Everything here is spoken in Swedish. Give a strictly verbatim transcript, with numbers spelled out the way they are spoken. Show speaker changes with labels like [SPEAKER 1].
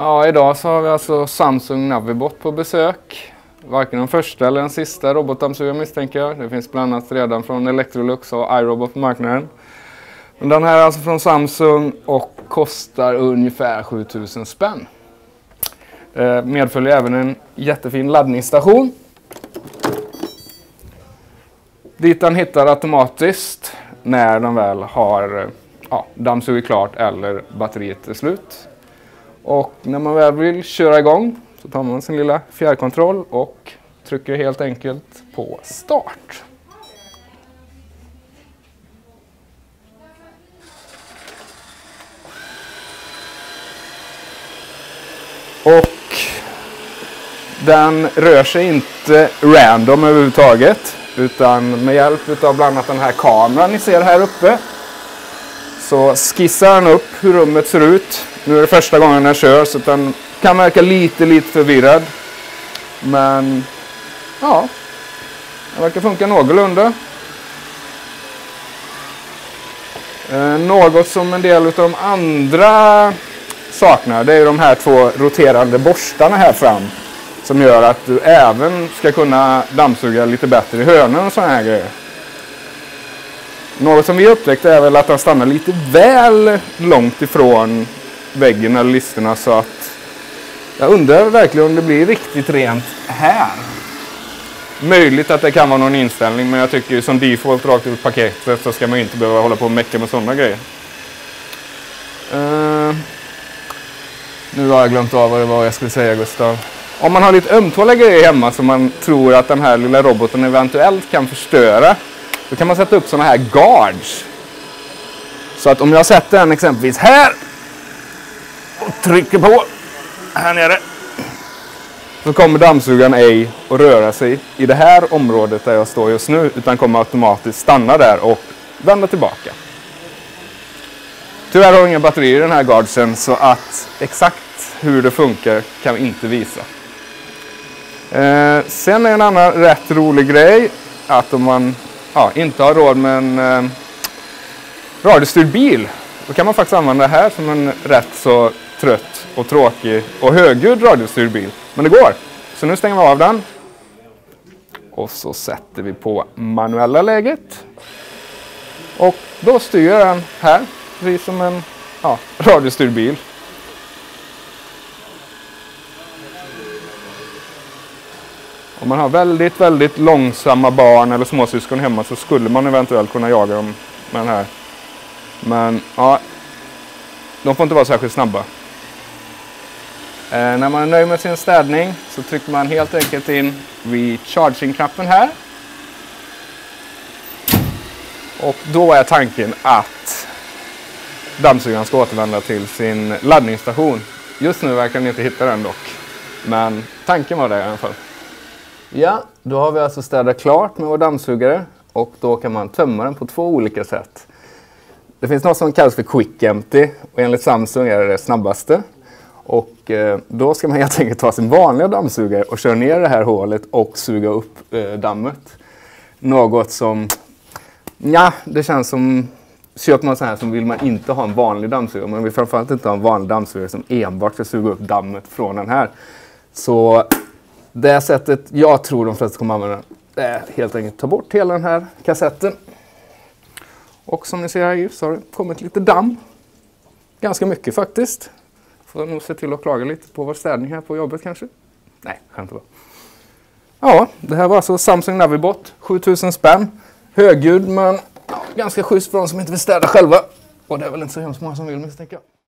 [SPEAKER 1] Ja, idag så har vi alltså Samsung Navibot på besök. Varken den första eller den sista robotdammsugaren misstänker jag. Det finns bland annat redan från Electrolux och iRobot på marknaden. Men den här är alltså från Samsung och kostar ungefär sju tusen spänn. Det medföljer även en jättefin laddningsstation. Dit den hittar automatiskt när den väl har ja, dammsugit klart eller batteriet är slut. Och när man väl vill köra igång så tar man sin lilla fjärrkontroll och trycker helt enkelt på start. Och den rör sig inte random överhuvudtaget, utan med hjälp av bland annat den här kameran ni ser här uppe så skissar den upp hur rummet ser ut. Nu är det första gången den kör så den kan verka lite lite förvirrad. Men ja, det verkar funka någorlunda. Eh, något som en del av de andra saknar, det är de här två roterande borstarna här fram. Som gör att du även ska kunna dammsuga lite bättre i hörnen och sådana här grejer. Något som vi upptäckte är väl att den stannar lite väl långt ifrån väggen eller listerna, så att jag undrar verkligen om det blir riktigt rent här. Möjligt att det kan vara någon inställning, men jag tycker som default rakt ur paketet så ska man inte behöva hålla på och mecka med sådana grejer. Uh, nu har jag glömt av vad det var jag skulle säga, Gustav. Om man har lite ömtåliga grejer hemma som man tror att den här lilla roboten eventuellt kan förstöra, då kan man sätta upp sådana här guards. Så att om jag sätter den exempelvis här och trycker på här nere, så kommer dammsugaren ej att röra sig i det här området där jag står just nu, utan kommer automatiskt stanna där och vända tillbaka. Tyvärr har jag inga batterier i den här guardsen, så att exakt hur det funkar kan vi inte visa. Eh, sen är en annan rätt rolig grej att om man ja, inte har råd med en eh, radiostyrd bil, då kan man faktiskt använda det här som en rätt så trött och tråkig och högljudd radiostyrd bil. Men det går. Så nu stänger vi av den. Och så sätter vi på manuella läget. Och då styr den här, precis som en ja, radiostyrd bil. Om man har väldigt, väldigt långsamma barn eller småsyskon hemma så skulle man eventuellt kunna jaga dem med den här. Men ja, de får inte vara särskilt snabba. Eh, när man är nöjd med sin städning så trycker man helt enkelt in recharging-knappen här. Och då är tanken att dammsugaren ska återvända till sin laddningsstation. Just nu verkar ni inte hitta den dock. Men tanken var det i alla fall. Ja, då har vi alltså städat klart med vår dammsugare och då kan man tömma den på två olika sätt. Det finns något som kallas för Quick Empty och enligt Samsung är det det snabbaste. Och eh, då ska man helt enkelt ta sin vanliga dammsugare och köra ner det här hålet och suga upp eh, dammet. Något som, ja, det känns som, köper man så här så vill man inte ha en vanlig dammsugare. Man vill framförallt inte ha en vanlig dammsugare som enbart ska suga upp dammet från den här. Så det sättet jag tror de flesta kommer använda är helt enkelt ta bort hela den här kassetten. Och som ni ser här så har det kommit lite damm. Ganska mycket faktiskt. Får nog se till att klaga lite på vår städning här på jobbet kanske. Nej, skämt bara. Ja, det här var alltså Samsung Navibot. sju tusen spänn. Högljudd men ja, ganska schysst för de som inte vill städa själva. Och det är väl inte så hemskt många som vill misstänka.